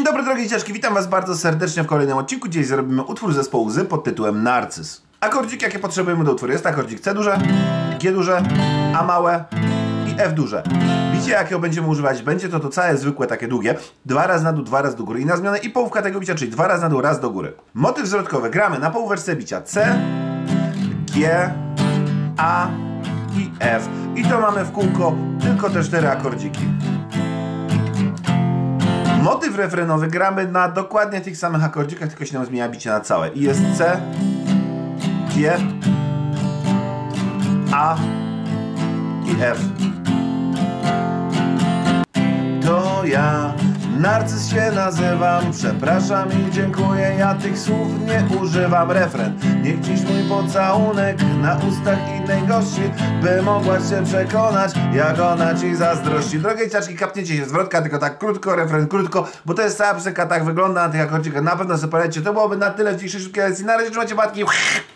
dobry drogie dzieciaczki, witam was bardzo serdecznie w kolejnym odcinku. Dzisiaj zrobimy utwór zespołu Z pod tytułem Narcyz. Akordziki jakie potrzebujemy do utworu jest akordzik C duże, G duże, A małe i F duże. Bicie jakiego będziemy używać będzie to całe zwykłe takie długie, 2 razy na dół, 2 razy do góry i na zmianę i połówka tego bicia, czyli 2 razy na dół, raz do góry. Motyw zwrotkowy gramy na połóweczce bicia C, G, A i F. I to mamy w kółko tylko te 4 akordziki. Motyw refrenowy gramy na dokładnie tych samych akordzikach, tylko się nam zmienia bicie na całe. I jest C, G, A i F. To ja, Narcyz się nazywam, przepraszam i dziękuję, ja tych słów nie używam. Refren: niech dziś mój pocałunek na ustach innej gości, by mogła się przekonać, jak ona ci zazdrości. Drogie dzieciaczki, kapniecie się zwrotka, tylko tak krótko, refren krótko, bo to jest cała piosenka, tak wygląda na tych akordzikach. Na pewno sobie poradźcie, to byłoby na tyle w dzisiejszej szybkiej lekcji. Na razie, trzymajcie matki.